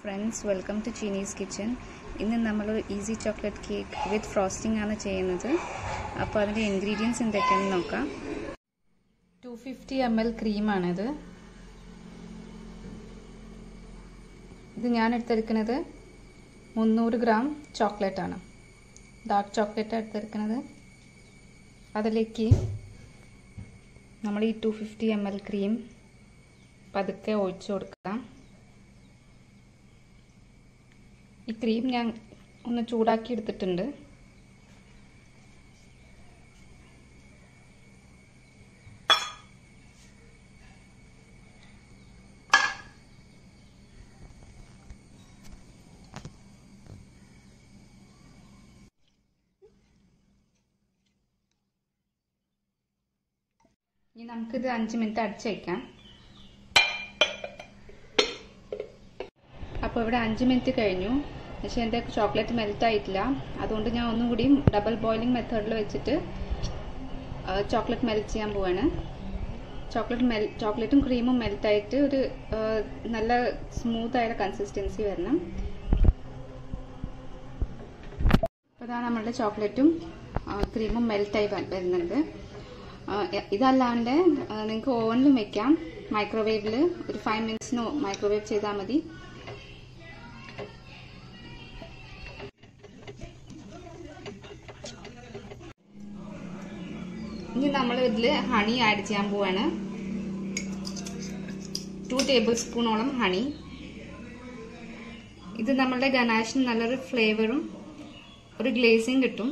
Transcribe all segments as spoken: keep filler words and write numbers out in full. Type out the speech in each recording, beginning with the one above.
friends, welcome to Chini's Kitchen. ഇന്ന് നമ്മൾ easy chocolate cake with frosting ആണ് ചെയ്യുന്നത്. അപ്പോൾ അതിൻ്റെ ഇൻഗ്രീഡിയൻസ് എന്തൊക്കെയാണെന്ന് നോക്കാം. ടു ഫിഫ്റ്റി എം എൽ ക്രീമാണിത്. ഇത് ഞാൻ എടുത്തെടുക്കുന്നത് മുന്നൂറ് ഗ്രാം ചോക്ലേറ്റ് ആണ്. ഡാർക്ക് ചോക്ലേറ്റ് എടുത്തെടുക്കുന്നത്. അതിലേക്ക് നമ്മൾ ഈ two fifty M L cream പതുക്കെ ഒഴിച്ചു കൊടുക്കാം. ഈ ക്രീം ഞാൻ ഒന്ന് ചൂടാക്കി എടുത്തിട്ടുണ്ട്. ഇനി നമുക്കിത് അഞ്ച് മിനിറ്റ് അടച്ചു വയ്ക്കാം. അപ്പോൾ ഇവിടെ അഞ്ച് മിനിറ്റ് കഴിഞ്ഞു. പക്ഷേ എൻ്റെ ചോക്ലേറ്റ് മെൽറ്റ് ആയിട്ടില്ല. അതുകൊണ്ട് ഞാൻ ഒന്നും കൂടിയും ഡബിൾ ബോയിലിംഗ് മെത്തേഡിൽ വെച്ചിട്ട് ചോക്ലേറ്റ് മെൽറ്റ് ചെയ്യാൻ പോവാണ്. ചോക്ലേറ്റ് മെൽ ചോക്ലേറ്റും ക്രീമും മെൽറ്റായിട്ട് ഒരു നല്ല സ്മൂത്ത് ആയ കൺസിസ്റ്റൻസി വരണം. അപ്പോൾ ഇതാണ് നമ്മളുടെ ചോക്ലേറ്റും ക്രീമും മെൽറ്റായി വരുന്നുണ്ട്. ഇതല്ലാണ്ട് നിങ്ങൾക്ക് ഓവനിലും വെക്കാം, മൈക്രോവേവിൽ ഒരു ഫൈവ് മിനിറ്റ്സിന് മൈക്രോവേവ് ചെയ്താൽ മതി. ഇനി നമ്മൾ ഇതിൽ ഹണി ആഡ് ചെയ്യാൻ പോവാണ്. ടു ടേബിൾ സ്പൂണോളം ഹണി. ഇത് നമ്മളുടെ ഗനാഷിന് നല്ലൊരു ഫ്ലേവറും ഒരു ഗ്ലേസിങ് കിട്ടും.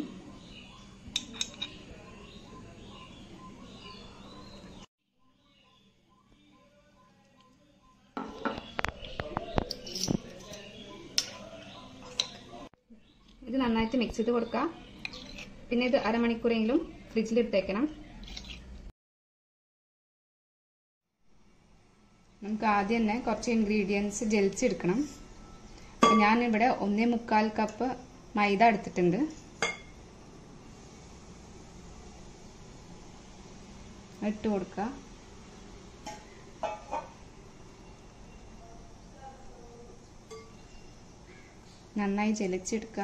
ഇത് നന്നായിട്ട് മിക്സ് ചെയ്ത് കൊടുക്കുക. പിന്നെ ഇത് അരമണിക്കൂറെങ്കിലും ഫ്രിഡ്ജിൽ ഇട്ടേക്കണം. നമുക്ക് ആദ്യം തന്നെ കുറച്ച് ഇൻഗ്രീഡിയൻസ് ജലിച്ചെടുക്കണം. അപ്പം ഞാനിവിടെ ഒന്നേ മുക്കാൽ കപ്പ് മൈദ എടുത്തിട്ടുണ്ട്. ഇട്ട് കൊടുക്കുക. നന്നായി ജലിച്ചെടുക്കുക.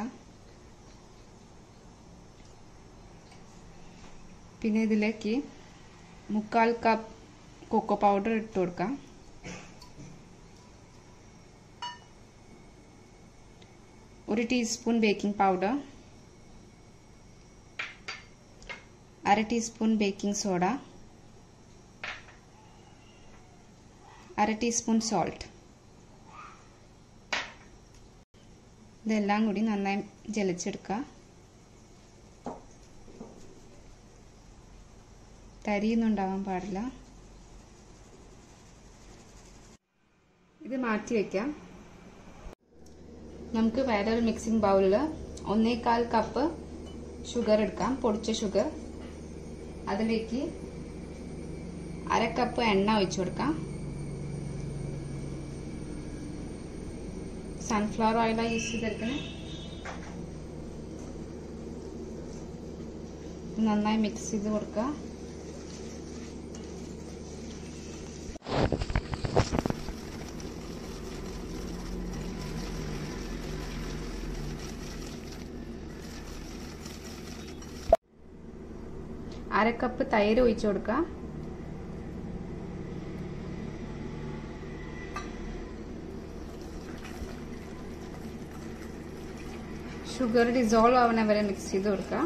പിന്നെ ഇതിലേക്ക് മുക്കാൽ കപ്പ് കൊക്കോ പൗഡർ ഇട്ട് കൊടുക്കാം. ഒരു ടീസ്പൂൺ ബേക്കിംഗ് പൗഡർ, അര ടീസ്പൂൺ ബേക്കിംഗ് സോഡ, അര ടീസ്പൂൺ സോൾട്ട്. ഇതെല്ലാം കൂടി നന്നായി ജലിച്ചെടുക്കുക. തരിയൊന്നും ഉണ്ടാവാൻ പാടില്ല. ഇത് മാറ്റി വയ്ക്കാം. നമുക്ക് വേറെ ഒരു മിക്സിംഗ് ബൗളിൽ ഒന്നേകാൽ കപ്പ് ഷുഗർ എടുക്കാം, പൊടിച്ച ഷുഗർ. അതിലേക്ക് അര കപ്പ് എണ്ണ ഒഴിച്ചു കൊടുക്കാം. സൺഫ്ലവർ ഓയിലാണ് യൂസ് ചെയ്തെടുക്കുന്നത്. നന്നായി മിക്സ് ചെയ്ത് കൊടുക്കുക. അര കപ്പ് തൈര് ഒഴിച്ചു കൊടുക്കുക. ഷുഗർ ഡിസോൾവ് ആവണ വരെ മിക്സ് ചെയ്ത് കൊടുക്കുക.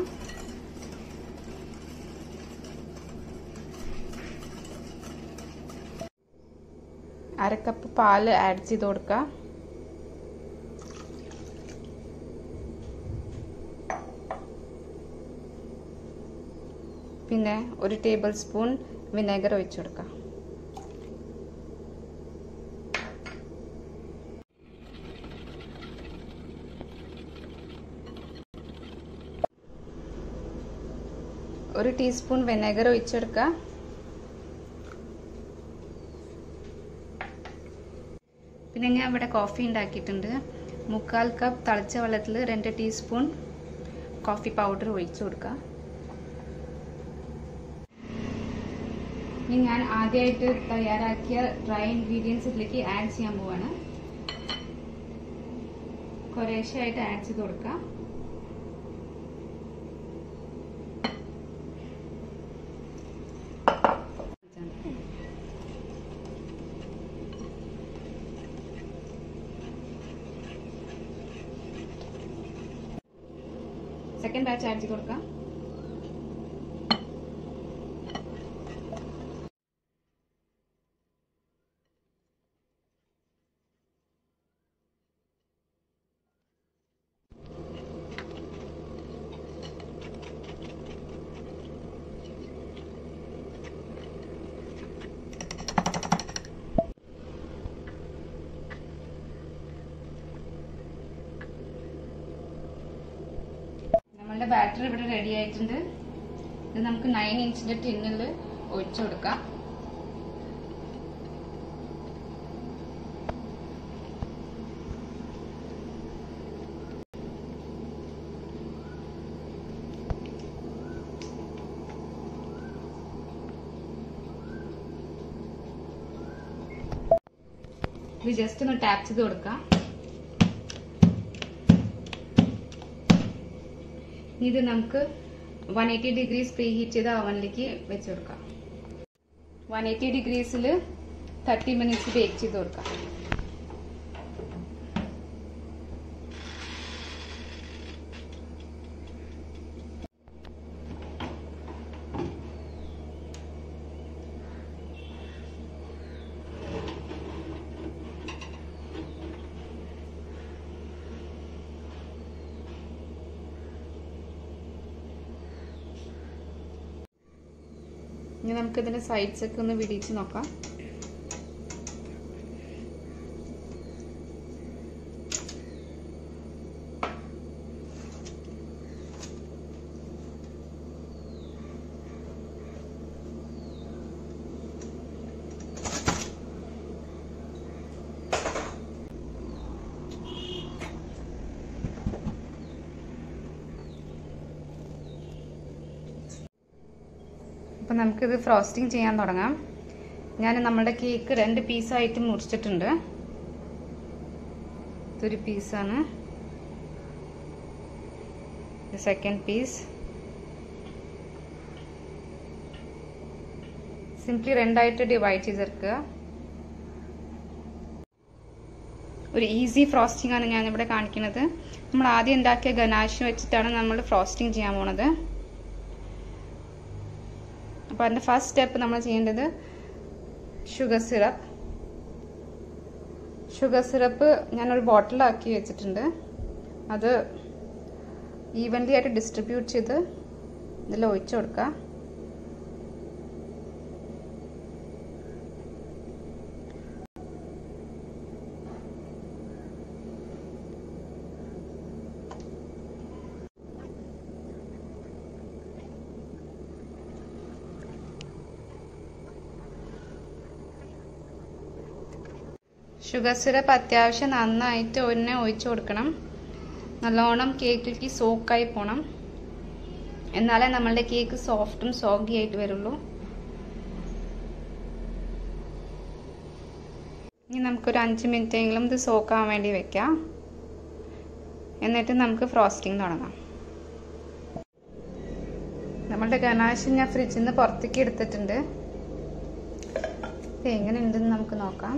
അര കപ്പ് പാല് ആഡ് ചെയ്ത് കൊടുക്കുക. പിന്നെ ഒരു ടേബിൾ സ്പൂൺ വിനെഗർ ഒഴിച്ചു കൊടുക്കുക. ഒരു ടീസ്പൂൺ വിനെഗർ ഒഴിച്ചെടുക്കുക. പിന്നെ ഞാൻ ഇവിടെ കോഫി ഉണ്ടാക്കിയിട്ടുണ്ട്. മുക്കാൽ കപ്പ് തിളച്ച വെള്ളത്തിൽ രണ്ട് ടീസ്പൂൺ കോഫി പൗഡർ ഒഴിച്ചു കൊടുക്കുക. ഇനി ഞാൻ ആദ്യമായിട്ട് തയ്യാറാക്കിയ ഡ്രൈ ഇൻഗ്രീഡിയൻസ് ഇതിലേക്ക് ആഡ് ചെയ്യാൻ പോവാണ്. കുറേശ്ശെയായിട്ട് ആഡ് ചെയ്ത് കൊടുക്കാം. സെക്കൻഡ് ബാച്ച് ആഡ് ചെയ്ത് കൊടുക്കാം. നമ്മളുടെ ബാറ്റർ ഇവിടെ റെഡി ആയിട്ടുണ്ട്. ഇത് നമുക്ക് നയൻ ഇഞ്ചിന്റെ ടിന്നിൽ ഒഴിച്ചു കൊടുക്കാം. ഇത് ജസ്റ്റ് ഒന്ന് ടാപ്പ് ചെയ്ത് കൊടുക്കാം. ഇത് നമുക്ക് one eighty degrees preheat ചെയ്ത അവനിലേക്ക് വെച്ച് കൊടുക്കാം. വൺ എയ്റ്റി ഡിഗ്രീസിൽ തേർട്ടി മിനിറ്റ്സ് ബേക്ക് ചെയ്ത് കൊടുക്കാം. ഇനി നമുക്ക് ഇതിന്റെ സൈഡ്സ് ഒക്കെ ഒന്ന് വിടിച്ച് നോക്കാം. അപ്പോൾ നമുക്കിത് ഫ്രോസ്റ്റിംഗ് ചെയ്യാൻ തുടങ്ങാം. ഞാൻ നമ്മുടെ കേക്ക് രണ്ട് പീസായിട്ട് മുറിച്ചിട്ടുണ്ട്. ഇതൊരു പീസാണ്, സെക്കൻഡ് പീസ്. സിംപ്ലി രണ്ടായിട്ട് ഡിവൈഡ് ചെയ്തെടുക്കുക. ഒരു ഈസി ഫ്രോസ്റ്റിംഗ് ആണ് ഞാനിവിടെ കാണിക്കുന്നത്. നമ്മൾ ആദ്യം ഉണ്ടാക്കിയ ഗനാഷ് വെച്ചിട്ടാണ് നമ്മൾ ഫ്രോസ്റ്റിംഗ് ചെയ്യാൻ പോണത്. അപ്പോൾ അതിൻ്റെ ഫസ്റ്റ് സ്റ്റെപ്പ് നമ്മൾ ചെയ്യേണ്ടത് ഷുഗർ സിറപ്പ്. ഷുഗർ സിറപ്പ് ഞാനൊരു ബോട്ടിലാക്കി വെച്ചിട്ടുണ്ട്. അത് ഈവൻലി ആയിട്ട് ഡിസ്ട്രിബ്യൂട്ട് ചെയ്ത് ഇതിൽ ഒഴിച്ചു കൊടുക്കുക. ഷുഗർ സിറപ്പ് അത്യാവശ്യം നന്നായിട്ട് ഒന്നെ ഒഴിച്ചു കൊടുക്കണം. നല്ലോണം കേക്കിലേക്ക് സോക്കായി പോകണം. എന്നാലേ നമ്മളുടെ കേക്ക് സോഫ്റ്റും സോഗി ആയിട്ട് വരുള്ളൂ. ഇനി നമുക്കൊരു അഞ്ച് മിനിറ്റെങ്കിലും ഇത് സോക്കാൻ വേണ്ടി വെക്കാം. എന്നിട്ട് നമുക്ക് ഫ്രോസ്റ്റിംഗ് തുടങ്ങാം. നമ്മളുടെ ഗനാഷ് ഞാൻ ഫ്രിഡ്ജിൽ നിന്ന് പുറത്തേക്ക് എടുത്തിട്ടുണ്ട്. ഇത് എങ്ങനെ ഉണ്ടെന്ന് നമുക്ക് നോക്കാം.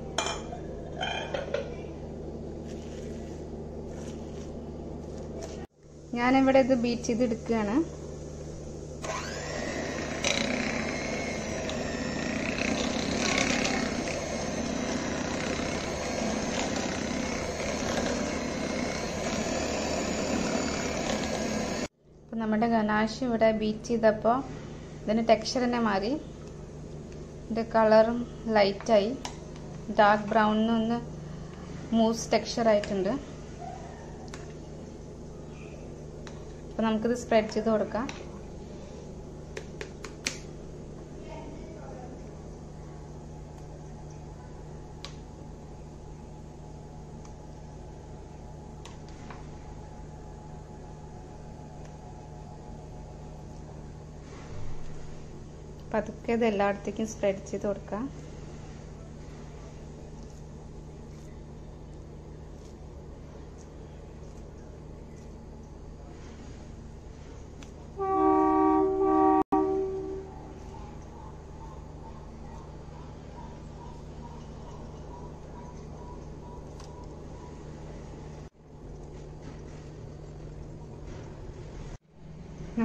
ഞാനിവിടെ ഇത് ബീറ്റ് ചെയ്ത് എടുക്കുകയാണ്. അപ്പോൾ നമ്മുടെ ഗനാഷ് ഇവിടെ ബീറ്റ് ചെയ്തപ്പോൾ ഇതിൻ്റെ ടെക്സ്ചർ തന്നെ മാറി. ഇതിൻ്റെ കളറും ലൈറ്റായി, ഡാർക്ക് ബ്രൗണിൽ ഒന്ന് മൂസ് ടെക്സ്ചർ ആയിട്ടുണ്ട്. അപ്പോൾ നമുക്കിത് സ്പ്രെഡ് ചെയ്ത് കൊടുക്കാം. പതുക്കെ ഇത് എല്ലായിടത്തേക്കും സ്പ്രെഡ് ചെയ്ത് കൊടുക്കാം.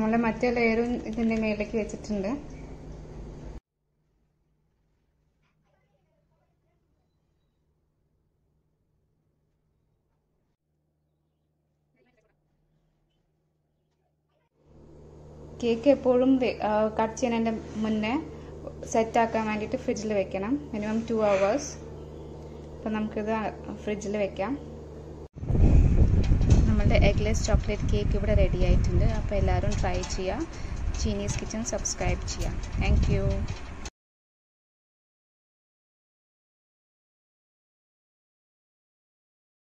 നമ്മളെ മറ്റേ ലെയറും ഇതിൻ്റെ മേലേക്ക് വെച്ചിട്ടുണ്ട്. കേക്ക് എപ്പോഴും കട്ട് ചെയ്യുന്നതിൻ്റെ മുന്നേ സെറ്റാക്കാൻ വേണ്ടിയിട്ട് ഫ്രിഡ്ജിൽ വെക്കണം, മിനിമം ടു അവേഴ്സ്. അപ്പോൾ നമുക്കിത് ഫ്രിഡ്ജിൽ വെക്കാം. നമ്മളുടെ എഗ്ലെസ് ചോക്ലേറ്റ് കേക്ക് ഇവിടെ റെഡി ആയിട്ടുണ്ട്. അപ്പോൾ എല്ലാവരും ട്രൈ ചെയ്യുക. ചീനീസ് കിച്ചൺ സബ്സ്ക്രൈബ് ചെയ്യുക. Thank U.